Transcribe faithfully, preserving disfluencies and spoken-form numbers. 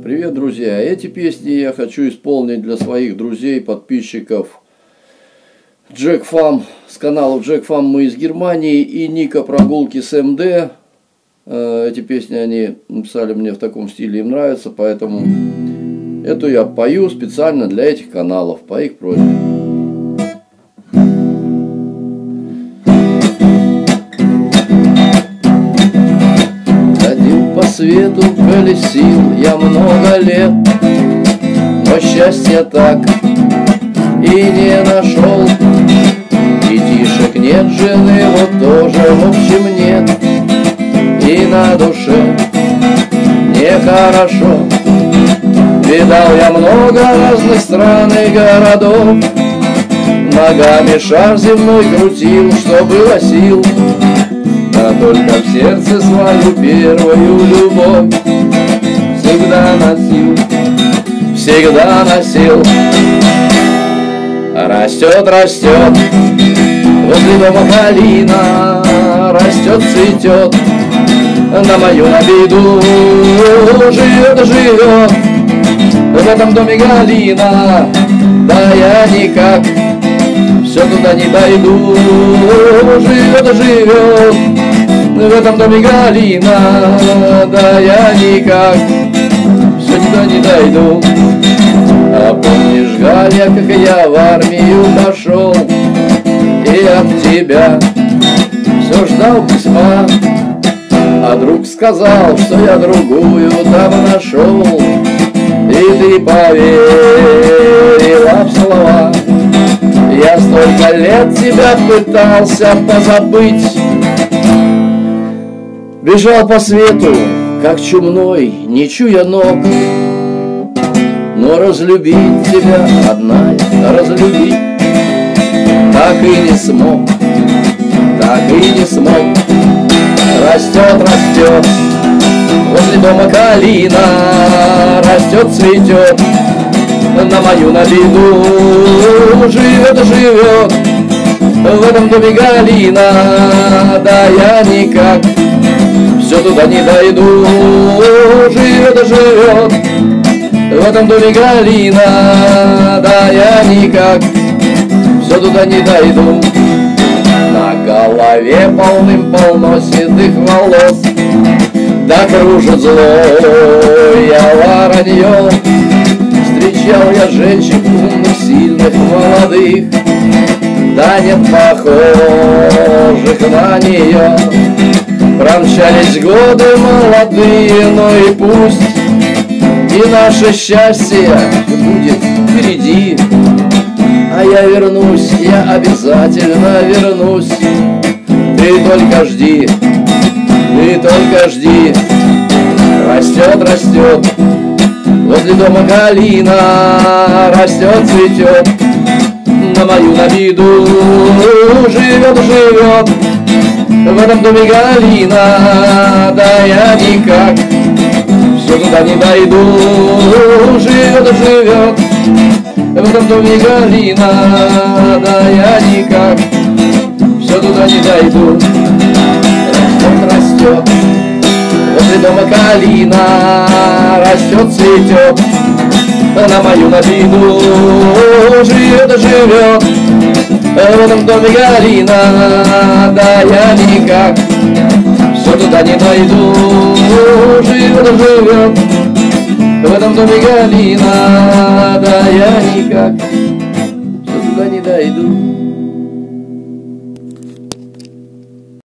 Привет, друзья! Эти песни я хочу исполнить для своих друзей, подписчиков Джек Фам с каналов Джек Фам мы из Германии и Ника Прогулки с эм дэ. Эти песни они написали мне в таком стиле, им нравится, поэтому эту я пою специально для этих каналов, по их просьбе. По свету колесил я много лет, но счастья так и не нашел. Детишек нет, жены вот тоже в общем нет, и на душе нехорошо. Видал я много разных стран и городов, ногами шар земной крутил, что было сил. А только в сердце свою первую любовь всегда носил, всегда носил. Растет, растет возле дома калина, растет, цветет, на мою обиду живет, живет. В этом доме Галина, да я никак все туда не дойду. Живет, живет в этом доме Галина, да я никак все туда не дойду. А помнишь, Галя, как я в армию пошел и от тебя все ждал письма, а друг сказал, что я другую там нашел, и ты поверила в слова. Я столько лет тебя пытался позабыть, бежал по свету, как чумной, не чуя ног. Но разлюбить тебя, родная, разлюбить так и не смог, так и не смог. Растет, растет возле дома калина, растет, цветет, на мою обиду живет, живет. В этом доме Галина, да я никак все туда не дойду. Живет, живет в этом доме Галина, да я никак все туда не дойду. На голове полным-полно седых волос, да кружит злое воронье. Встречал я женщин умных, сильных, молодых, да нет похожих на нее. Промчались годы молодые, но и пусть, и наше счастье будет впереди. А я вернусь, я обязательно вернусь. Ты только жди, ты только жди. Растет, растет возле дома калина, растет, цветет, на мою обиду живет, живет. В этом доме Галина, да я никак все туда не дойду. Живет, живет в этом доме Галина, да я никак все туда не дойду. Растет, растет возле дома калина, растет, цветет, на мою обиду живет, живет. В этом доме Галина, да я никак все туда не дойду. Живет, живет в этом доме Галина, да я никак все туда не дойду.